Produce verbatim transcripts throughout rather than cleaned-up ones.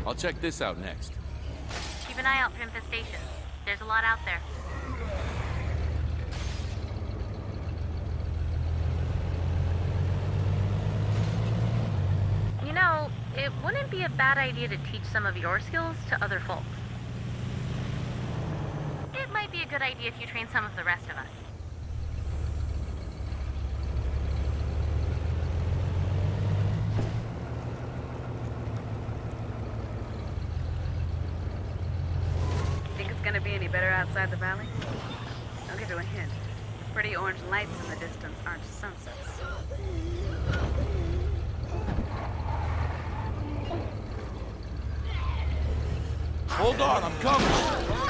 I'll check this out next. Keep an eye out for infestations. There's a lot out there. You know, it wouldn't be a bad idea to teach some of your skills to other folks. It might be a good idea if you train some of the rest of us. Think it's gonna be any better outside the valley? I'll give you a hint. The pretty orange lights in the distance aren't sunsets. Hold on, I'm coming!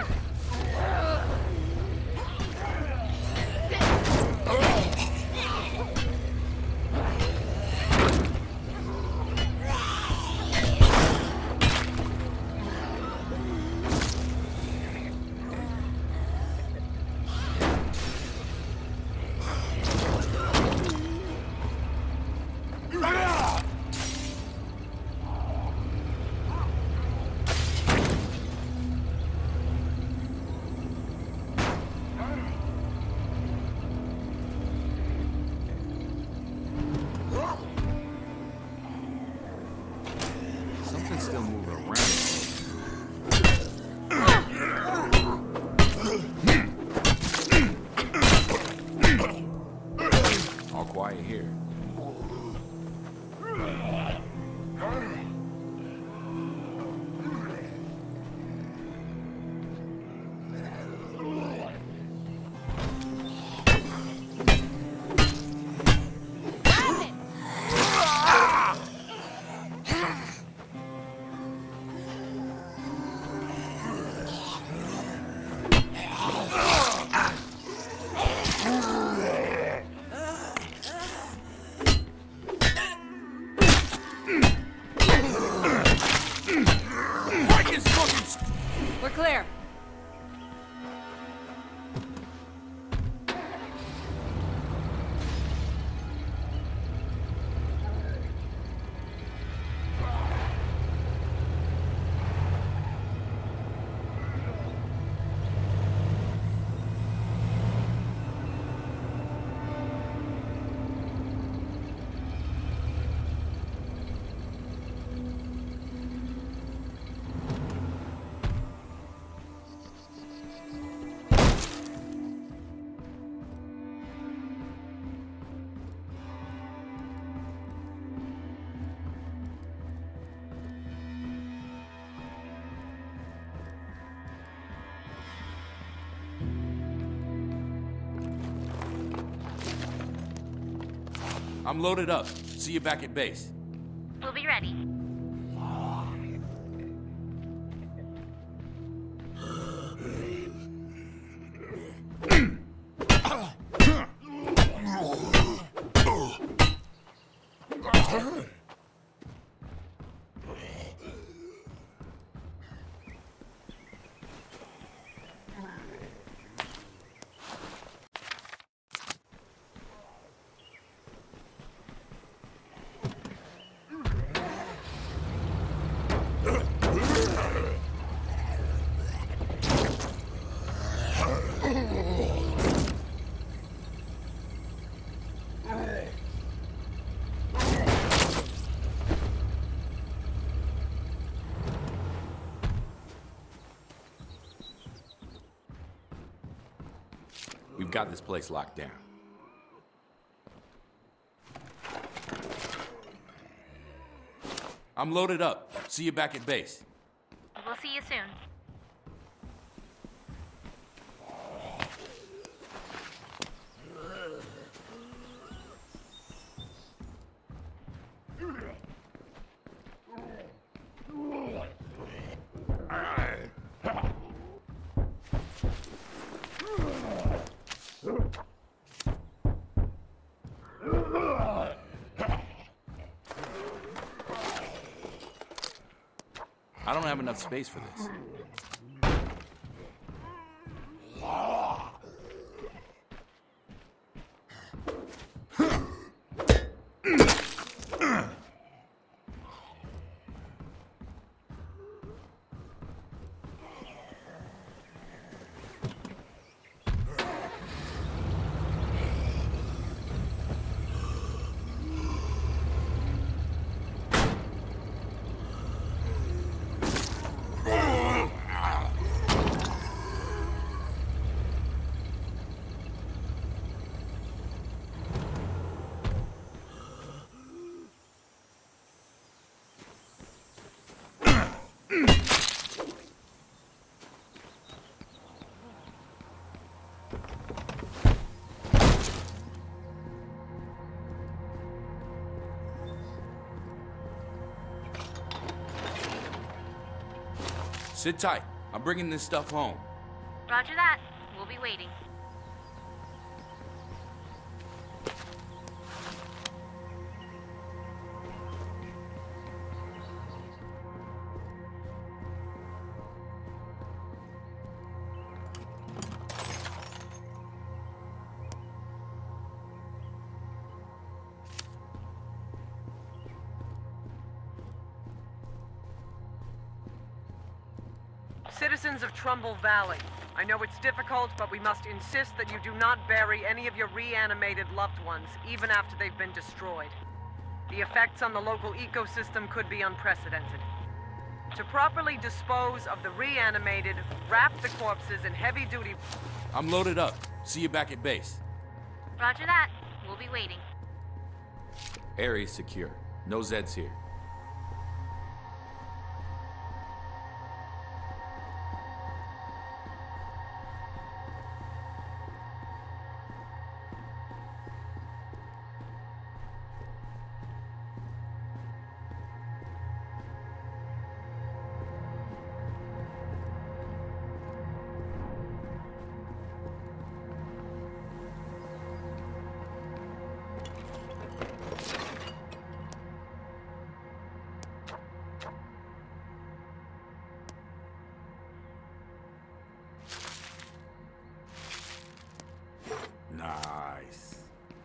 Still moving around. All quiet here. We're clear. I'm loaded up. See you back at base. We'll be ready. We've got this place locked down. I'm loaded up. See you back at base. We'll see you soon. I don't have enough space for this. Sit tight. I'm bringing this stuff home. Roger that. We'll be waiting. Citizens of Trumbull Valley, I know it's difficult, but we must insist that you do not bury any of your reanimated loved ones, even after they've been destroyed. The effects on the local ecosystem could be unprecedented. To properly dispose of the reanimated, wrap the corpses in heavy-duty... I'm loaded up. See you back at base. Roger that. We'll be waiting. Area's secure. No Zeds here. Nice.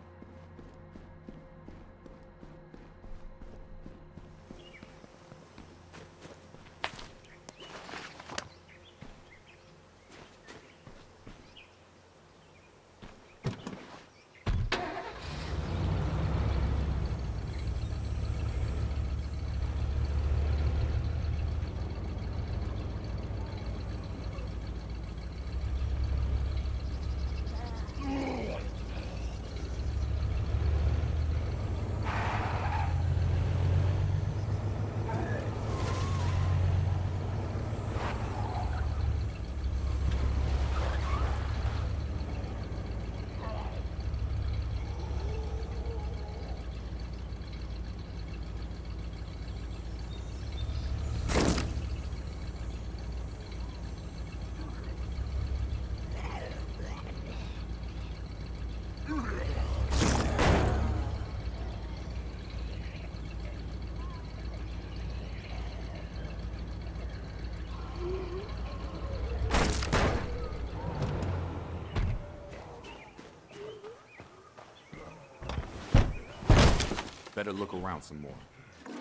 Better look around some more.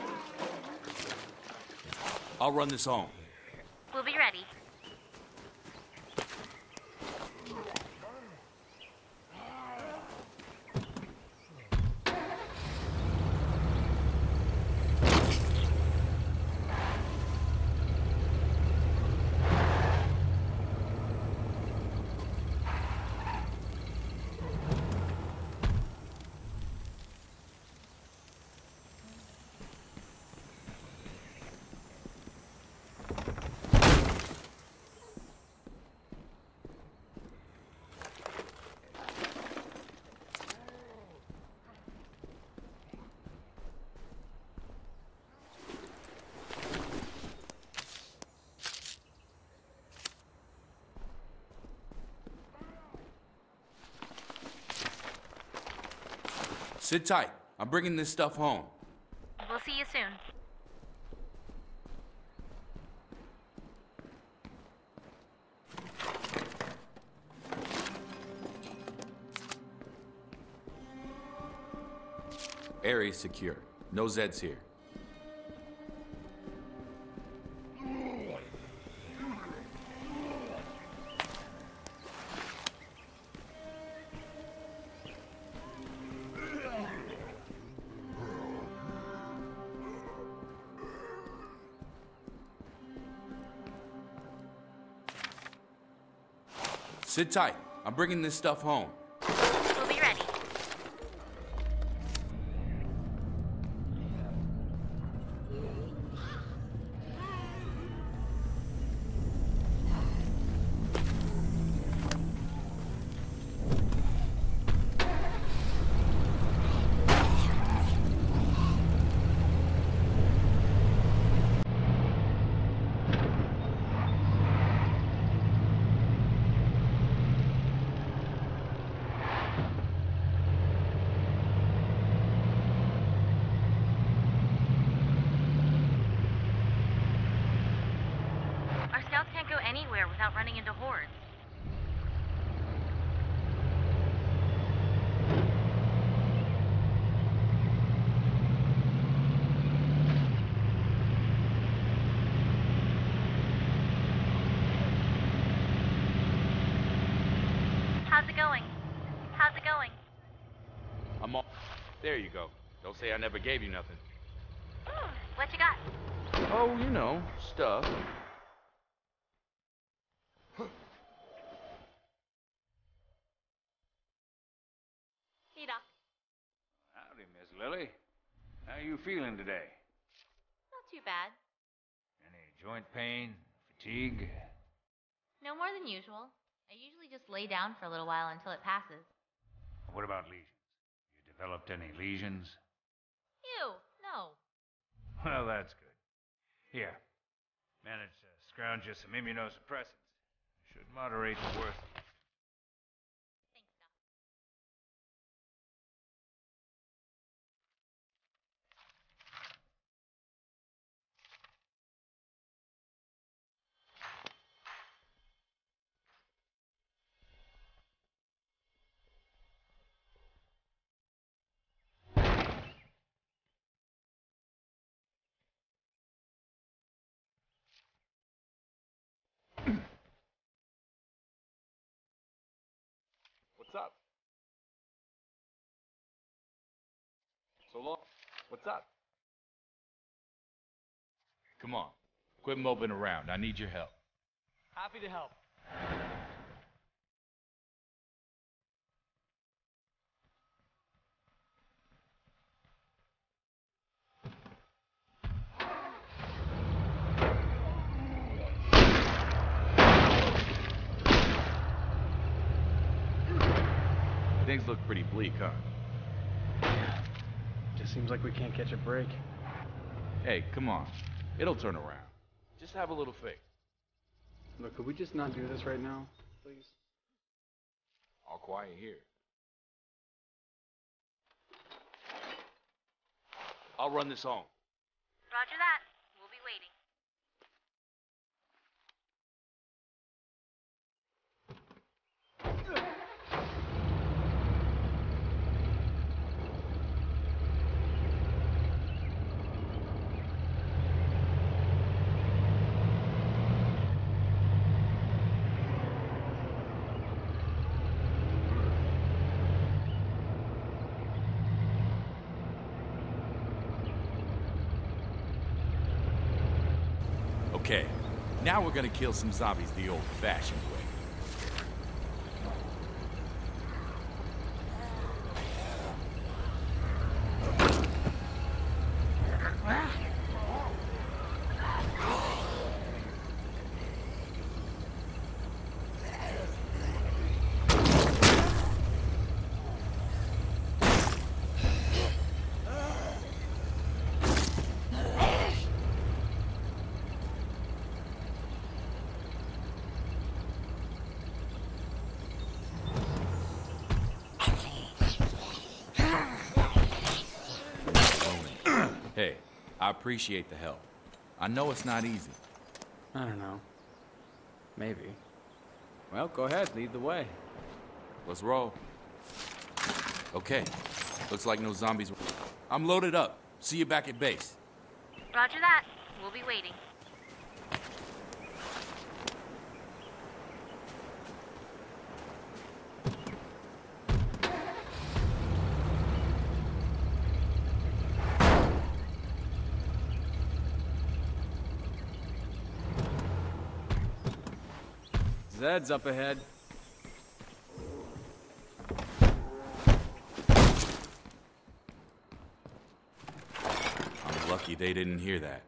I'll run this home. We'll be ready. Sit tight. I'm bringing this stuff home. We'll see you soon. Area's secure. No Zeds here. Sit tight. I'm bringing this stuff home. We'll be ready. anywhere without running into hordes. How's it going? How's it going? I'm all... There you go. Don't say I never gave you nothing. Mm, what you got? Oh, you know, stuff. Hey, Doc. Howdy, Miss Lily. How you feeling today? Not too bad. Any joint pain, fatigue? No more than usual. I usually just lay down for a little while until it passes. What about lesions? You developed any lesions? Ew, no. Well, that's good. Here, managed to scrounge you some immunosuppressants. Should moderate the worst. Thanks, Doc. What's up? So long. What's up? Come on. Quit moping around. I need your help. Happy to help. Things look pretty bleak, huh? Just seems like we can't catch a break. Hey, come on. It'll turn around. Just have a little faith. Look, could we just not do this right now, please? All quiet here. I'll run this home. Roger that. We'll be waiting. Okay, now we're gonna kill some zombies the old-fashioned way. Hey, I appreciate the help. I know it's not easy. I don't know. Maybe. Well, go ahead, lead the way. Let's roll. Okay, looks like no zombies. I'm loaded up. See you back at base. Roger that. We'll be waiting. Zed's up ahead. I'm lucky they didn't hear that.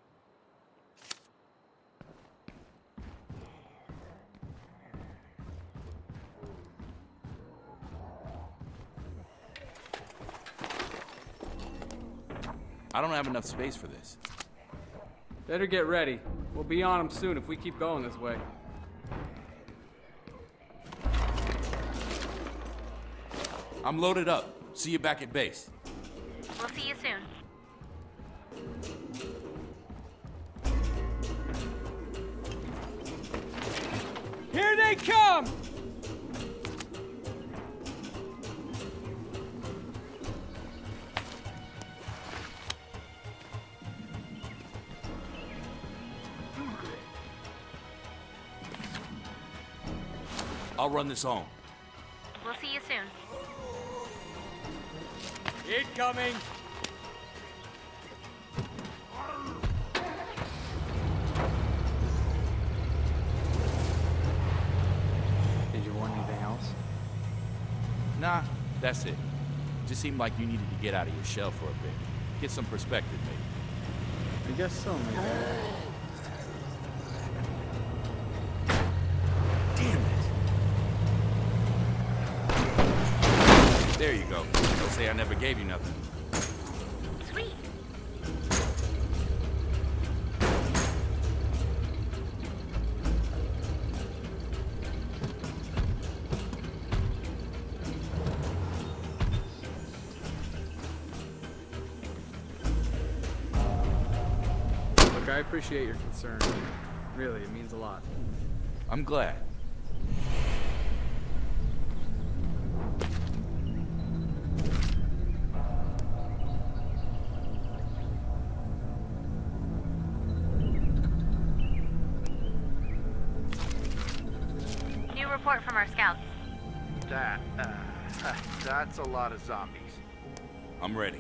I don't have enough space for this. Better get ready. We'll be on them soon if we keep going this way. I'm loaded up. See you back at base. We'll see you soon. they come! I'll run this home. We'll see you soon. Incoming! Did you want anything else? Nah, that's it. Just seemed like you needed to get out of your shell for a bit. Get some perspective, maybe. I guess so, maybe. Damn it! There you go. Don't say I never gave you nothing. Sweet. Look, I appreciate your concern. Really, it means a lot. I'm glad. New report from our scouts. That, uh, that's a lot of zombies. I'm ready.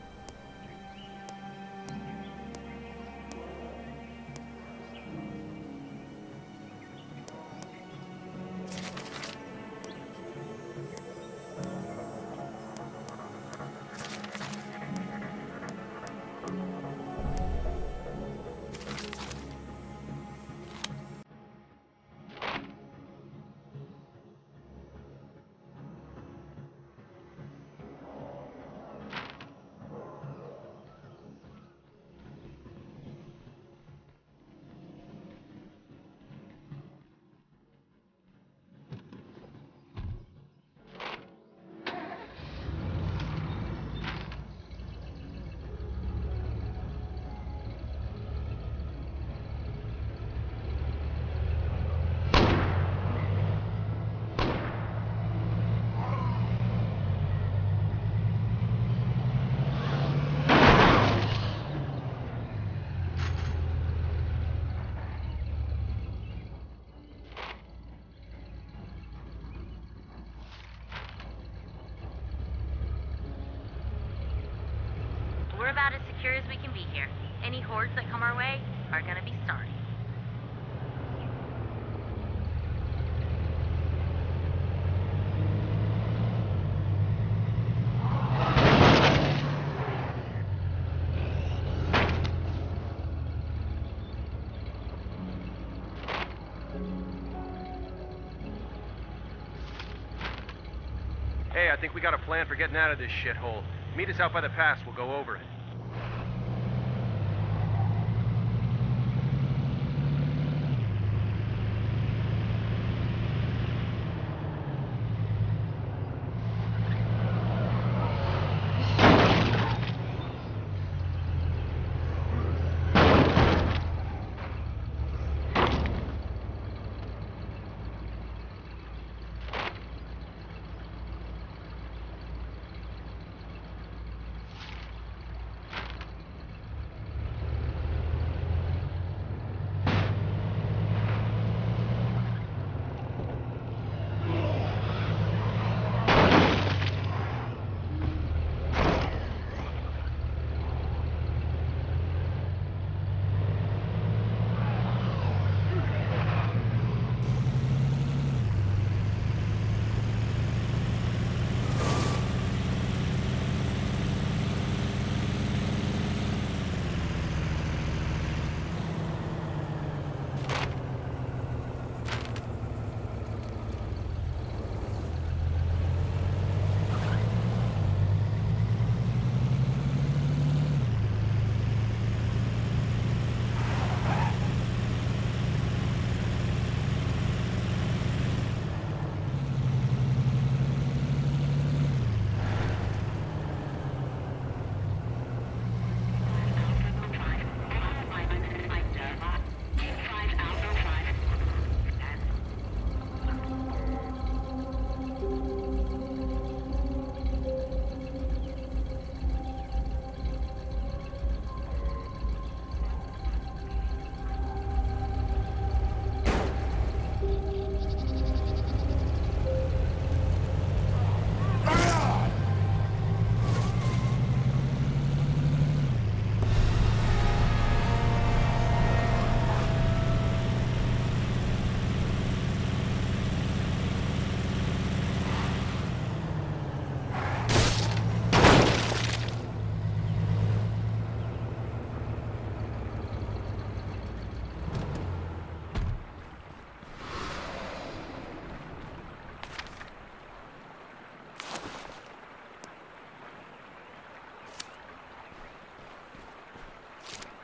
We're about as secure as we can be here. Any hordes that come our way are gonna be sorry. Hey, I think we got a plan for getting out of this shithole. Meet us out by the pass, we'll go over it.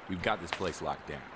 We've got this place locked down.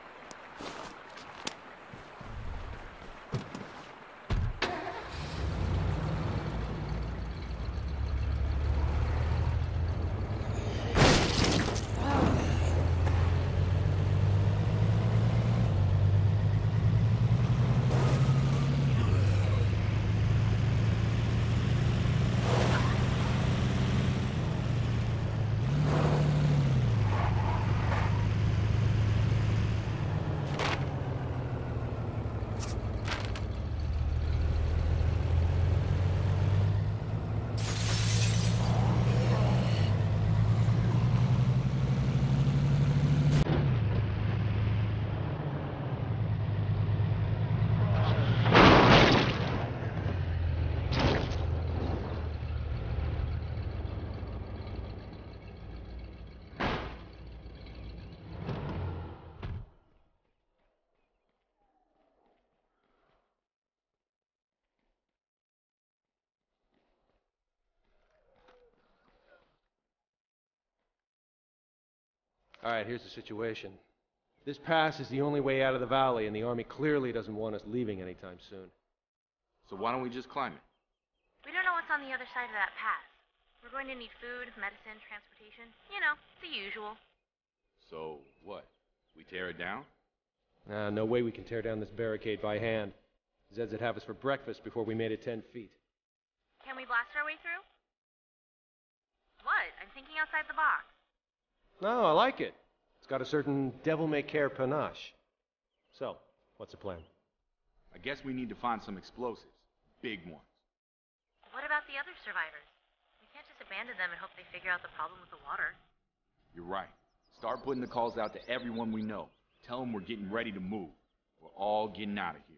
All right, here's the situation. This pass is the only way out of the valley, and the Army clearly doesn't want us leaving anytime soon. So why don't we just climb it? We don't know what's on the other side of that pass. We're going to need food, medicine, transportation. You know, the usual. So what? We tear it down? Nah, no way we can tear down this barricade by hand. Zeds would have us for breakfast before we made it ten feet. Can we blast our way through? What? I'm thinking outside the box. No, I like it. It's got a certain devil-may-care panache. So, what's the plan? I guess we need to find some explosives. Big ones. What about the other survivors? We can't just abandon them and hope they figure out the problem with the water. You're right. Start putting the calls out to everyone we know. Tell them we're getting ready to move. We're all getting out of here.